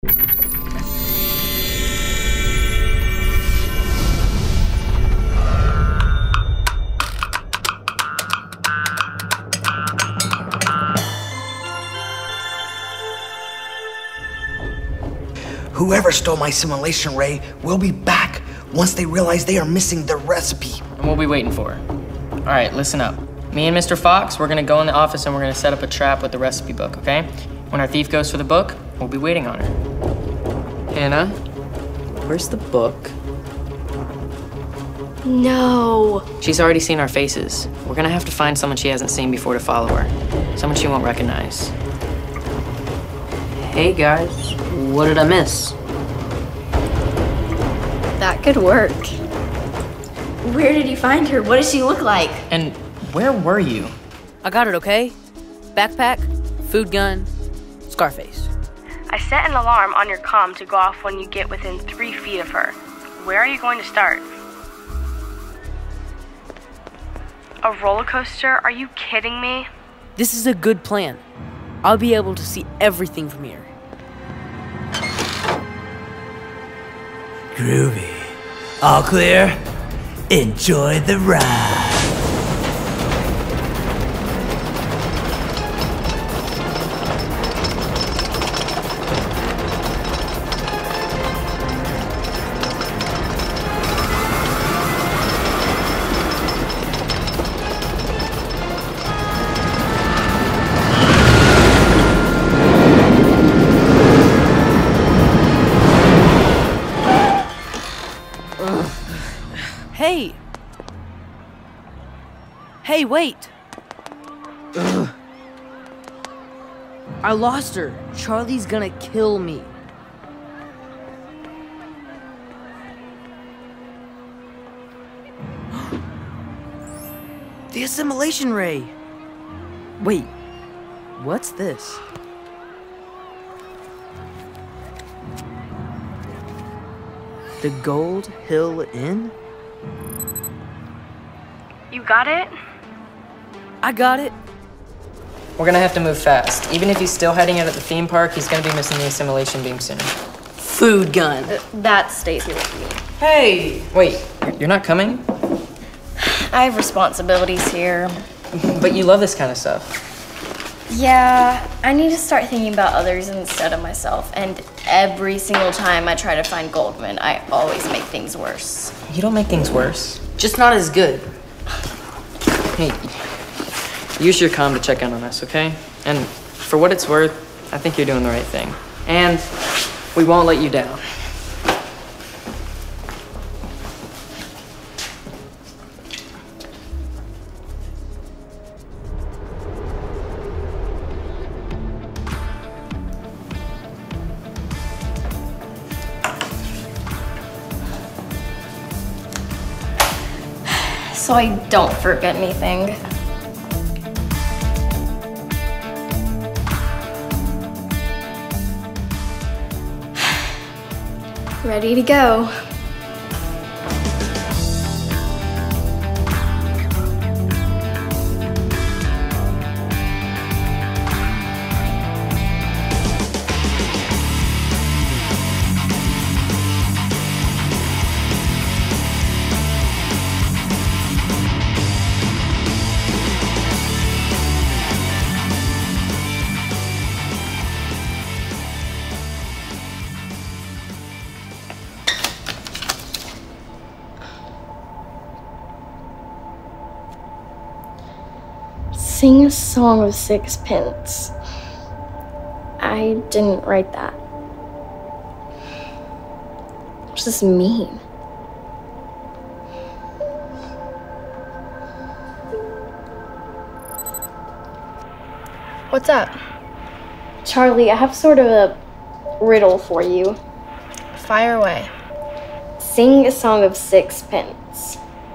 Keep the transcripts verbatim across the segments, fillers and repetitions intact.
Whoever stole my assimilation ray will be back once they realize they are missing the recipe. And we'll be waiting for her. All right, listen up. Me and Mister Fox, we're gonna go in the office and we're gonna set up a trap with the recipe book, okay? When our thief goes for the book, we'll be waiting on her. Hannah, where's the book? No. She's already seen our faces. We're gonna have to find someone she hasn't seen before to follow her. Someone she won't recognize. Hey guys, what did I miss? That could work. Where did you find her? What does she look like? And where were you? I got it, okay? Backpack, food gun, Scarface. I set an alarm on your comm to go off when you get within three feet of her. Where are you going to start? A roller coaster? Are you kidding me? This is a good plan. I'll be able to see everything from here. Groovy. All clear? Enjoy the ride. Hey! Hey, wait! Ugh. I lost her. Charlie's gonna kill me. The assimilation ray! Wait, what's this? The Gold Hill Inn? You got it? I got it. We're gonna have to move fast. Even if he's still heading out at the theme park, he's gonna be missing the assimilation beam soon. Food gun. Uh, that stays with me. Hey! Wait, you're not coming? I have responsibilities here. But you love this kind of stuff. Yeah, I need to start thinking about others instead of myself. And every single time I try to find Goldman, I always make things worse. You don't make things worse. Just not as good. Hey, use your comm to check in on us, okay? And for what it's worth, I think you're doing the right thing. And we won't let you down. So I don't forget anything. Ready to go. Sing a song with sixpence. I didn't write that. What does this mean? What's up? Charlie, I have sort of a riddle for you. Fire away. Sing a song of sixpence.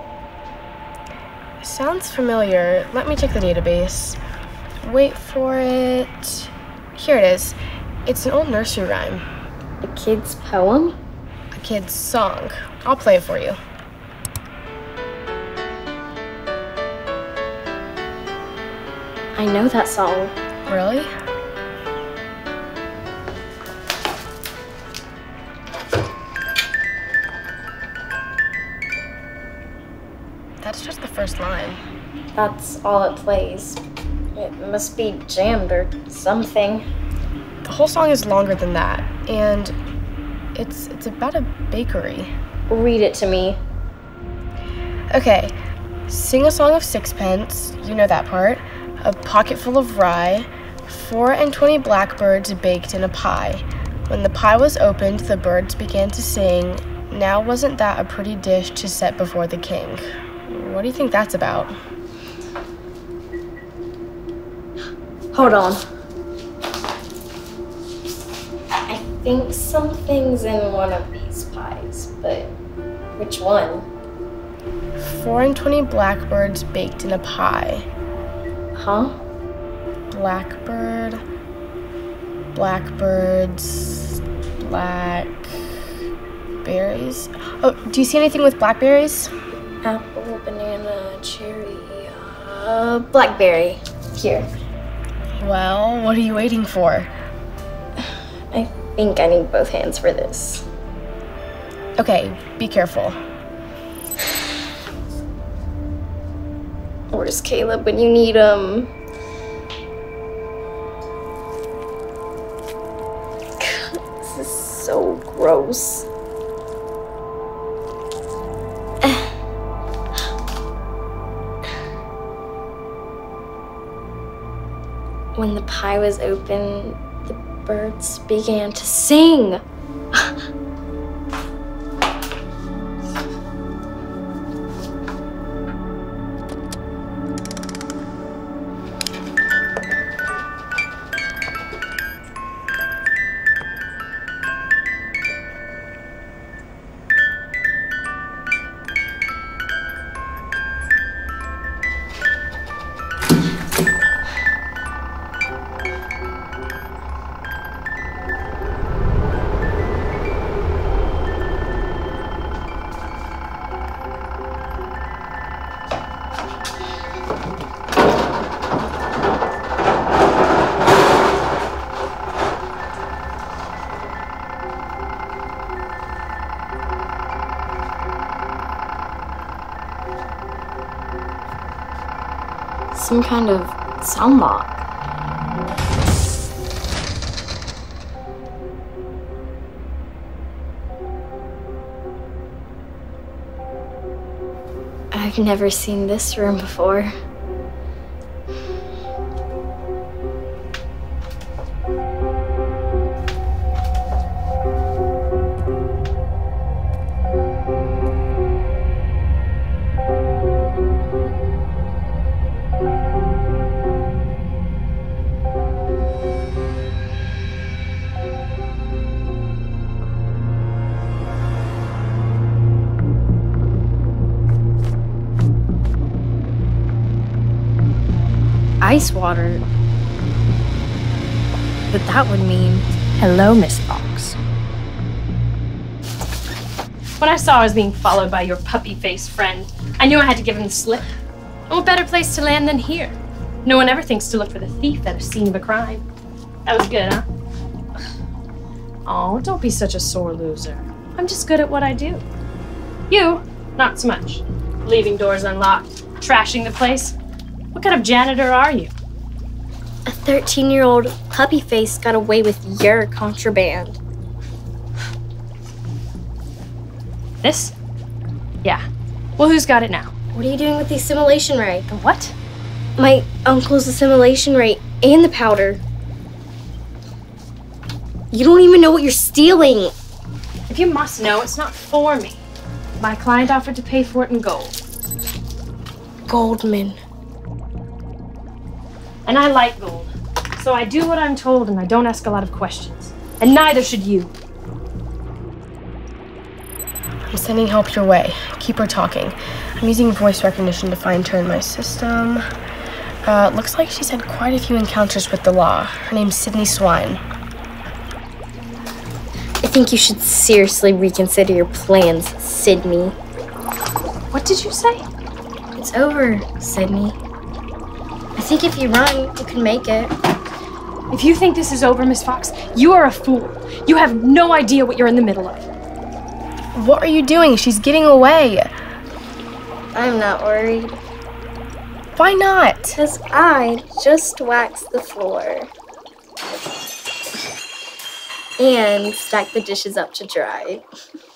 Sounds familiar. Let me check the database. Wait for it. Here it is. It's an old nursery rhyme. A kid's poem? A kid's song. I'll play it for you. I know that song. Really? That's just the first line. That's all it plays. It must be jammed or something. The whole song is longer than that, and it's it's about a bakery. Read it to me. Okay, sing a song of sixpence, you know that part, a pocket full of rye, four and twenty blackbirds baked in a pie. When the pie was opened, the birds began to sing, now wasn't that a pretty dish to set before the king? What do you think that's about? Hold on. I think something's in one of these pies, but which one? Four and twenty blackbirds baked in a pie. Huh? Blackbird, blackbirds, blackberries. Oh, do you see anything with blackberries? Apple, banana, cherry, uh, blackberry. Here. Well, what are you waiting for? I think I need both hands for this. Okay, be careful. Where's Caleb when you need him? This is so gross. When the pie was open, the birds began to sing. Some kind of sound lock. I've never seen this room before. Ice water. But that would mean, hello, Miss Fox. When I saw I was being followed by your puppy-faced friend, I knew I had to give him the slip. And what better place to land than here? No one ever thinks to look for the thief at a scene of a crime. That was good, huh? Oh, don't be such a sore loser. I'm just good at what I do. You, not so much. Leaving doors unlocked, trashing the place. What kind of janitor are you? A thirteen-year-old puppy face got away with your contraband. This? Yeah. Well, who's got it now? What are you doing with the assimilation ray? The what? My uncle's assimilation ray and the powder. You don't even know what you're stealing. If you must know, it's not for me. My client offered to pay for it in gold. Goldman. And I like gold. So I do what I'm told and I don't ask a lot of questions. And neither should you. I'm sending help your way. Keep her talking. I'm using voice recognition to find her in my system. Uh, looks like she's had quite a few encounters with the law. Her name's Sydney Swine. I think you should seriously reconsider your plans, Sydney. What did you say? It's over, Sydney. I think if you run, you can make it. If you think this is over, Miss Fox, you are a fool. You have no idea what you're in the middle of. What are you doing? She's getting away. I'm not worried. Why not? Because I just waxed the floor. And stacked the dishes up to dry.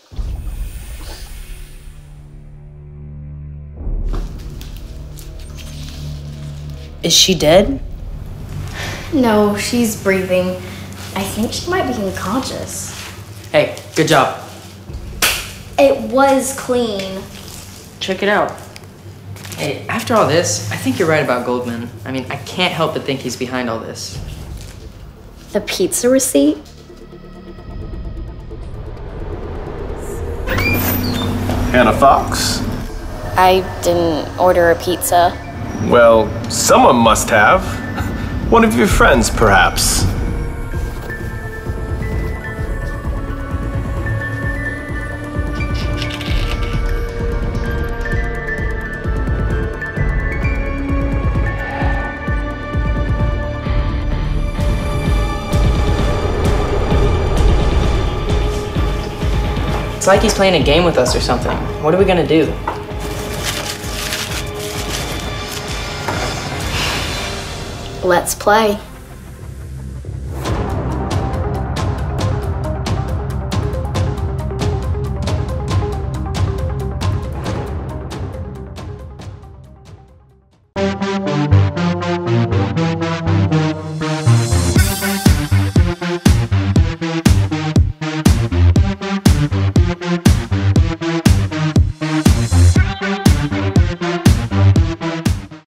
Is she dead? No, she's breathing. I think she might be unconscious. Hey, good job. It was clean. Check it out. Hey, after all this, I think you're right about Goldman. I mean, I can't help but think he's behind all this. The pizza receipt? Hannah Fox? I didn't order a pizza. Well, someone must have. One of your friends, perhaps. It's like he's playing a game with us or something. What are we gonna do? Let's play.